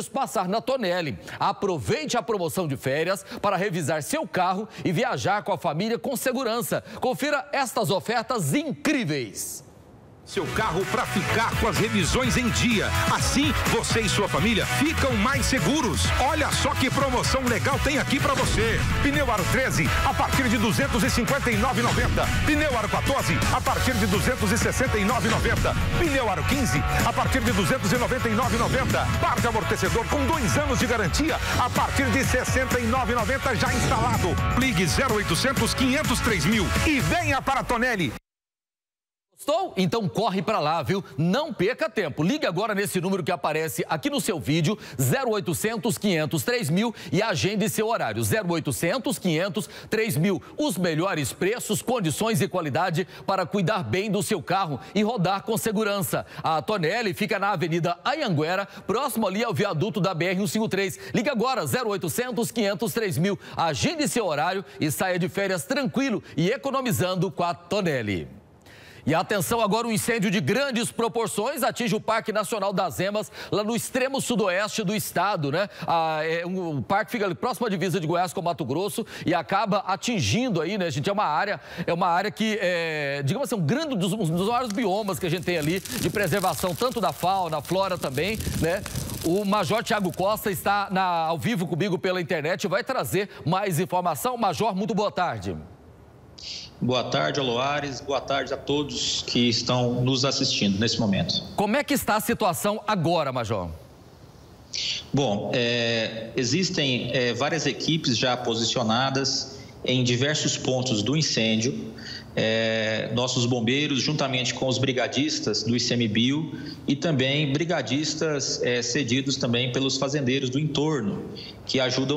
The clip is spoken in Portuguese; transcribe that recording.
passar na Tonelli. Aproveite a promoção de férias para revisar seu carro e viajar com a família com segurança. Confira estas ofertas incríveis. Seu carro para ficar com as revisões em dia. Assim, você e sua família ficam mais seguros. Olha só que promoção legal tem aqui para você. Pneu Aro 13 a partir de R$ 259,90. Pneu Aro 14 a partir de R$ 269,90. Pneu Aro 15 a partir de R$ 299,90. Par de amortecedor com 2 anos de garantia a partir de R$ 69,90 já instalado. Ligue 0800 500 3000 e venha para a Tonelli. Gostou? Então corre para lá, viu? Não perca tempo. Ligue agora nesse número que aparece aqui no seu vídeo, 0800 500 3000 e agende seu horário, 0800 500 3000. Os melhores preços, condições e qualidade para cuidar bem do seu carro e rodar com segurança. A Tonelli fica na Avenida Anhanguera, próximo ali ao viaduto da BR-153. Ligue agora, 0800 500 3000. Agende seu horário e saia de férias tranquilo e economizando com a Tonelli. E atenção agora, um incêndio de grandes proporções atinge o Parque Nacional das Emas, lá no extremo sudoeste do estado, né? O parque fica ali próximo à divisa de Goiás com Mato Grosso e acaba atingindo aí, né, gente? É uma área que, digamos assim, um dos maiores biomas que a gente tem ali de preservação, tanto da fauna, flora também, né? O Major Tiago Costa está ao vivo comigo pela internet e vai trazer mais informação. Major, muito boa tarde. Boa tarde, Aloares. Boa tarde a todos que estão nos assistindo nesse momento. Como é que está a situação agora, Major? Bom, existem várias equipes já posicionadas em diversos pontos do incêndio. Nossos bombeiros, juntamente com os brigadistas do ICMBio e também brigadistas cedidos também pelos fazendeiros do entorno, que ajudam